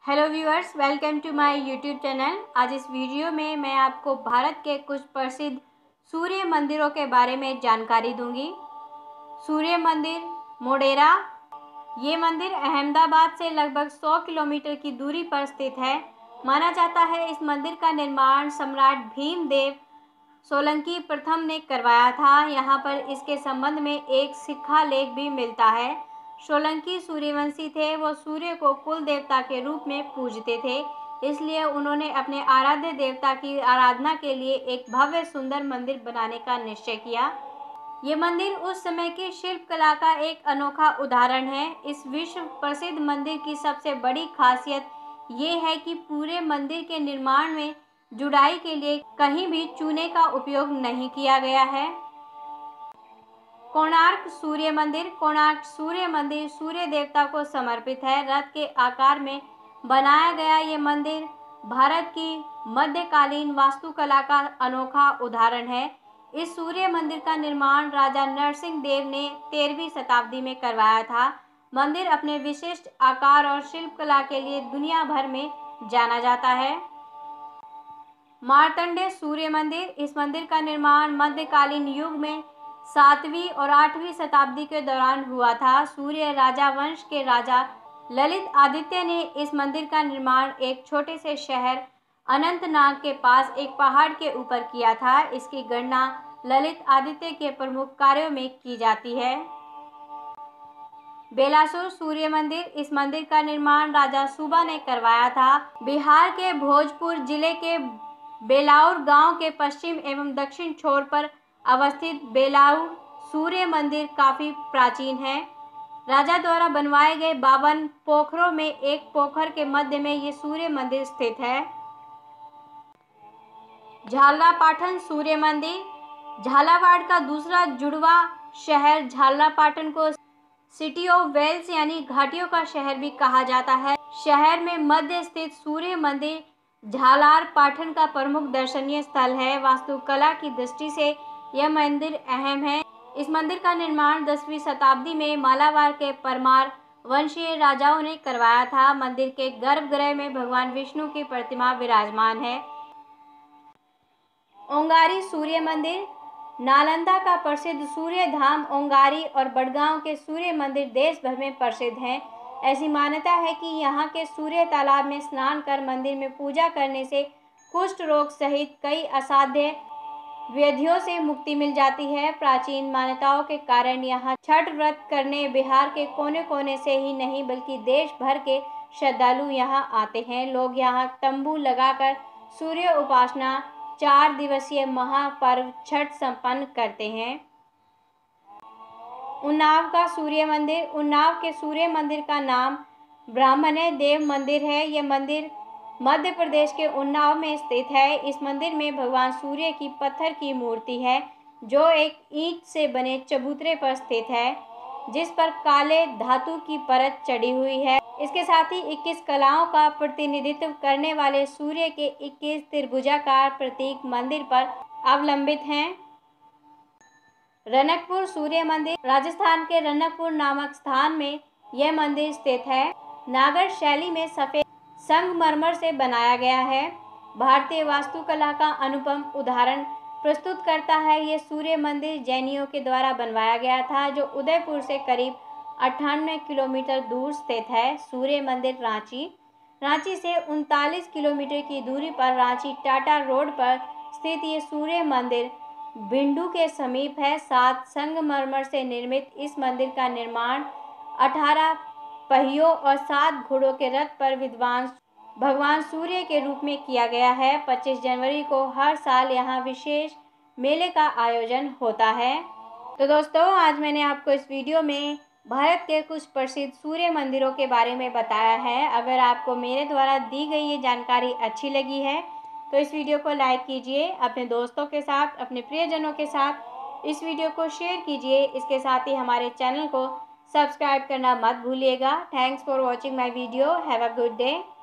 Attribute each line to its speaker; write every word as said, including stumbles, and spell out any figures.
Speaker 1: Hello viewers, welcome to my YouTube channel. आज इस video में मैं आपको भारत के कुछ प्रसिद्ध सूर्य मंदिरों के बारे में जानकारी दूंगी। सूर्य मंदिर मोढेरा, ये मंदिर अहमदाबाद से लगभग सौ किलोमीटर की दूरी पर स्थित है। माना जाता है इस मंदिर का निर्माण सम्राट भीमदेव सोलंकी प्रथम ने करवाया था। यहाँ पर इसके संबंध में एक शिखा लेख भी मिलता है। सोलंकी सूर्यवंशी थे। वो सूर्य को कुल देवता के रूप में पूजते थे, इसलिए उन्होंने अपने आराध्य देवता की आराधना के लिए एक भव्य सुंदर मंदिर बनाने का निश्चय किया। ये मंदिर उस समय की शिल्प कला का एक अनोखा उदाहरण है। इस विश्व प्रसिद्ध मंदिर की सबसे बड़ी खासियत ये है कि पूरे मंदिर के निर्माण में जुड़ाई के लिए कहीं भी चूने का उपयोग नहीं किया गया है। कोणार्क सूर्य मंदिर। कोणार्क सूर्य मंदिर सूर्य देवता को समर्पित है। रथ के आकार में बनाया गया ये मंदिर भारत की मध्यकालीन वास्तुकला का अनोखा उदाहरण है। इस सूर्य मंदिर का निर्माण राजा नरसिंह देव ने तेरहवीं शताब्दी में करवाया था। मंदिर अपने विशिष्ट आकार और शिल्पकला के लिए दुनिया भर में जाना जाता है। मार्तंडेय सूर्य मंदिर। इस मंदिर का निर्माण मध्यकालीन युग में सातवीं और आठवीं शताब्दी के दौरान हुआ था। सूर्य राजा वंश के राजा ललित आदित्य ने इस मंदिर का निर्माण एक छोटे से शहर अनंतनाग के पास एक पहाड़ के ऊपर किया था। इसकी गणना ललित आदित्य के प्रमुख कार्यों में की जाती है। बेलासुर सूर्य मंदिर। इस मंदिर का निर्माण राजा सुबा ने करवाया था। बिहार के भोजपुर जिले के बेलाउर गांव के पश्चिम एवं दक्षिण छोर पर अवस्थित बेलाउर सूर्य मंदिर काफी प्राचीन है। राजा द्वारा बनवाए गए बावन पोखरों में एक पोखर के मध्य में ये सूर्य मंदिर स्थित है। झालरापाटन सूर्य मंदिर। झालावाड़ का दूसरा जुड़वा शहर झालरापाटन को सिटी ऑफ वेल्स यानी घाटियों का शहर भी कहा जाता है। शहर में मध्य स्थित सूर्य मंदिर झालरापाटन का प्रमुख दर्शनीय स्थल है। वास्तुकला की दृष्टि से यह मंदिर अहम है। इस मंदिर का निर्माण दसवीं शताब्दी में मालावार के परमार वंशीय राजाओं ने करवाया था। मंदिर के गर्भगृह में भगवान विष्णु की प्रतिमा विराजमान है। ओंगारी सूर्य मंदिर। नालंदा का प्रसिद्ध सूर्य धाम ओंगारी और बड़गांव के सूर्य मंदिर देश भर में प्रसिद्ध हैं। ऐसी मान्यता है कि यहाँ के सूर्य तालाब में स्नान कर मंदिर में पूजा करने से कुष्ठ रोग सहित कई असाध्य व्याधियों से मुक्ति मिल जाती है। प्राचीन मान्यताओं के कारण यहाँ छठ व्रत करने बिहार के कोने कोने से ही नहीं बल्कि देश भर के श्रद्धालु यहाँ आते हैं। लोग यहाँ तंबू लगाकर सूर्य उपासना चार दिवसीय महापर्व छठ संपन्न करते हैं। उन्नाव का सूर्य मंदिर। उन्नाव के सूर्य मंदिर का नाम ब्राह्मण्य देव मंदिर है। यह मंदिर मध्य प्रदेश के उन्नाव में स्थित है। इस मंदिर में भगवान सूर्य की पत्थर की मूर्ति है जो एक ईंट से बने चबूतरे पर स्थित है जिस पर काले धातु की परत चढ़ी हुई है। इसके साथ ही इक्कीस कलाओं का प्रतिनिधित्व करने वाले सूर्य के इक्कीस त्रिभुजाकार प्रतीक मंदिर पर अवलंबित हैं। रनकपुर सूर्य मंदिर। राजस्थान के रनकपुर नामक स्थान में यह मंदिर स्थित है। नागर शैली में सफेद संगमरमर से बनाया गया है। भारतीय वास्तुकला का अनुपम उदाहरण प्रस्तुत करता है। यह सूर्य मंदिर जैनियों के द्वारा बनवाया गया था जो उदयपुर से करीब अट्ठानवे किलोमीटर दूर स्थित है। सूर्य मंदिर रांची। रांची से उनतालीस किलोमीटर की दूरी पर रांची टाटा रोड पर स्थित ये सूर्य मंदिर भिंडू के समीप है। सात संगमरमर से निर्मित इस मंदिर का निर्माण अठारह पहियों और सात घोड़ों के रथ पर विद्वान भगवान सूर्य के रूप में किया गया है। पच्चीस जनवरी को हर साल यहाँ विशेष मेले का आयोजन होता है। तो दोस्तों, आज मैंने आपको इस वीडियो में भारत के कुछ प्रसिद्ध सूर्य मंदिरों के बारे में बताया है। अगर आपको मेरे द्वारा दी गई ये जानकारी अच्छी लगी है तो इस वीडियो को लाइक कीजिए, अपने दोस्तों के साथ, अपने प्रियजनों के साथ इस वीडियो को शेयर कीजिए। इसके साथ ही हमारे चैनल को सब्सक्राइब करना मत भूलिएगा। Thanks for watching my video. Have a good day.